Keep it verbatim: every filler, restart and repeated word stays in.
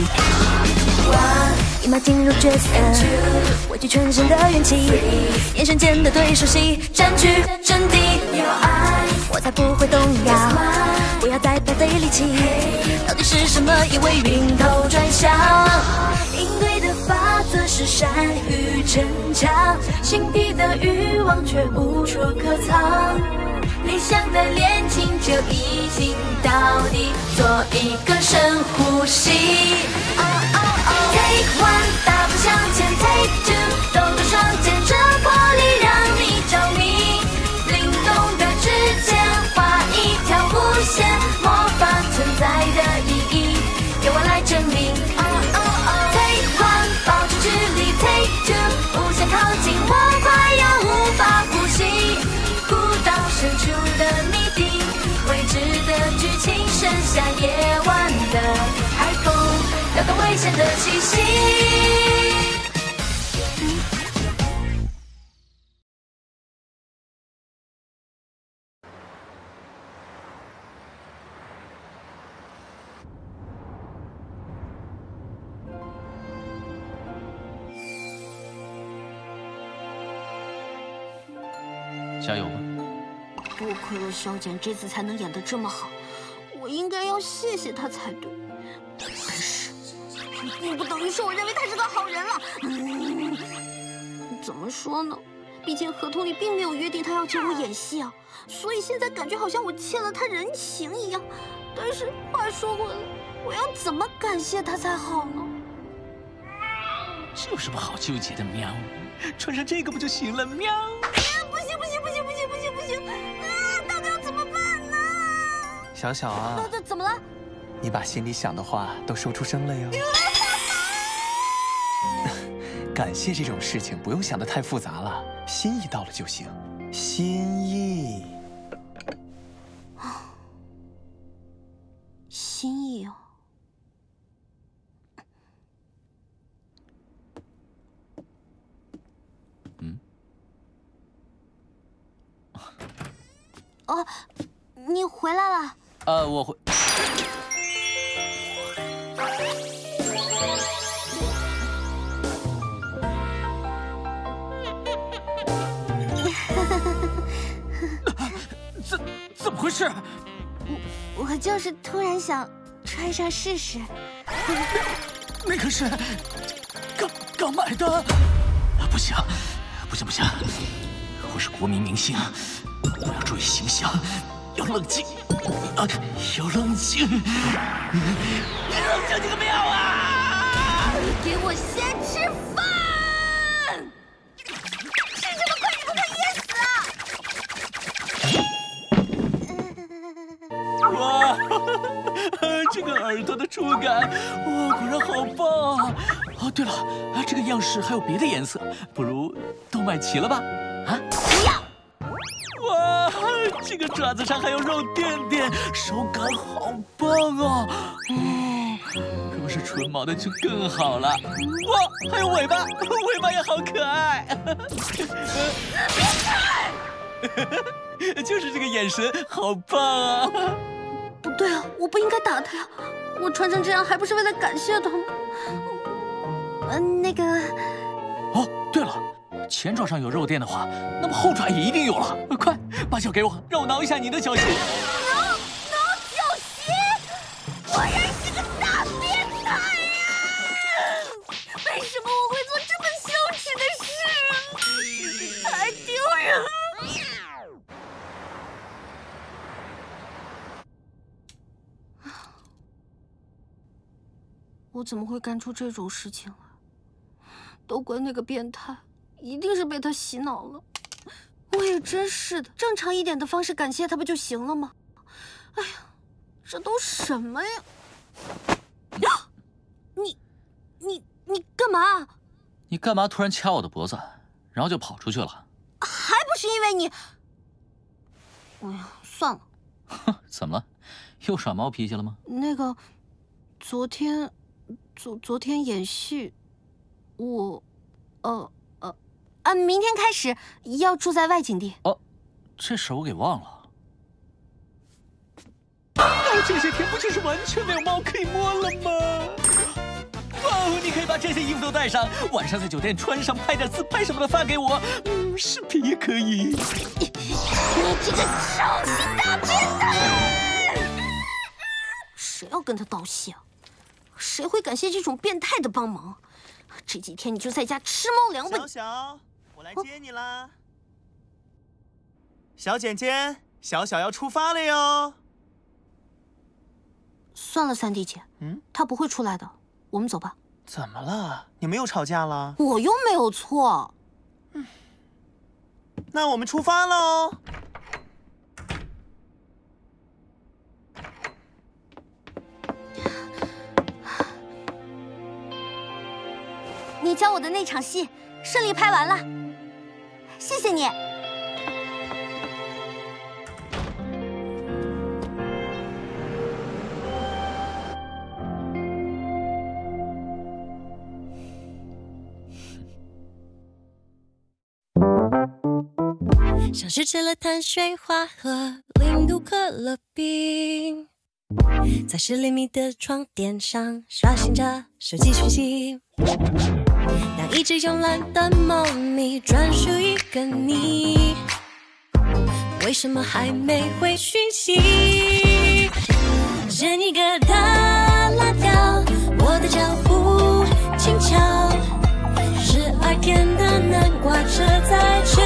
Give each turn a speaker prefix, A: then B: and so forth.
A: 立马进入角色，汇聚全身的元气，眼神间的对手戏，占据阵地。有爱，我才不会动摇，不要再白费力气。到底是什么因为晕头转向？应对的法则是善于逞强，心底的欲望却无处可藏。理想的恋情就一镜到底，做一个深呼吸。Oh oh oh Take one， 大步向前 Take two， 动作双肩，这魄力让你着迷。灵动的指尖画一条弧线，模仿存在的意义，由我来证明。Oh oh oh Take one， 保持距离 Take two， 无限靠近，我快要无法呼吸。古道深处的谜底，未知的剧情，剩下夜晚的海风，撩动危险的气息。
B: 加油吧！
C: 多亏了萧简这次才能演得这么好，我应该要谢谢他才对。但是，并不等于说我认为他是个好人了。嗯，怎么说呢？毕竟合同里并没有约定他要教我演戏啊，所以现在感觉好像我欠了他人情一样。但是话说回来，我要怎么感谢他才好呢？
B: 这有什么好纠结的？喵，穿上这个不就行了？喵。
C: 不行不行不行不行不行不行！啊，到底要怎么办呢？
D: 小小啊，
C: 怎怎么了？
D: 你把心里想的话都说出声了哟。感谢这种事情不用想得太复杂了，心意到了就行。心意，
C: 心意哦。
B: 嗯。
C: 哦，你回来了。
B: 呃，我回。怎怎么回事？
C: 我我就是突然想穿上试试。
B: 那可是刚刚买的。啊，不行，不行不行，我是国民明星。我要注意形象，要冷静，啊，要冷静！你冷静你个喵啊！
C: 给我先吃饭！吃这么快，你不怕噎死啊？
B: 哇，这个耳朵的触感，哇，果然好棒啊！哦，对了，啊，这个样式还有别的颜色，不如都买齐了吧？啊？
C: 不要！
B: 哇，这个爪子上还有肉垫垫，手感好棒啊！嗯，如果是纯毛的就更好了。哇，还有尾巴，尾巴也好可爱。变态！就是这个眼神，好棒啊！
C: 不对啊，我不应该打他呀！我穿成这样还不是为了感谢他吗？嗯，那个……
B: 哦，对了。前爪上有肉垫的话，那么后爪也一定有了。快把脚给我，让我挠一下你的脚心。
C: 挠挠脚心？果然是个大变态呀！为什么我会做这么羞耻的事？太丢人了！我怎么会干出这种事情来？都怪那个变态。一定是被他洗脑了，我也真是的，正常一点的方式感谢他不就行了吗？哎呀，这都什么呀？呀，你，你，你干嘛？
B: 你干嘛突然掐我的脖子，然后就跑出去了？
C: 还不是因为你……哎呀，算了。
B: 哼，怎么了？又耍毛脾气了吗？
C: 那个，昨天，昨昨天演戏，我，呃。啊，明天开始要住在外景地。
B: 哦，这事我给忘了。哦，这些天不就是完全没有猫可以摸了吗？ 哦，你可以把这些衣服都带上，晚上在酒店穿上，拍点自拍什么的发给我。嗯，视频也可以。
C: 你这个伤心大变态！谁要跟他道谢啊？谁会感谢这种变态的帮忙？这几天你就在家吃猫粮吧。
E: 小小，我来接你啦。哦、小简简，小小要出发了哟。
C: 算了，三弟姐，嗯，他不会出来的，我们走吧。
E: 怎么了？你们又吵架了？
C: 我又没有错。
E: 嗯，那我们出发喽。
C: 你教我的那场戏顺利拍完了，谢谢你。
A: 像是吃了碳水化合零度可乐冰，在十厘米的床垫上刷新着手机讯息。当一只慵懒的猫咪专属一个你，为什么还没回讯息？剪一个大辣条，我的脚步轻巧，十二天的南瓜车在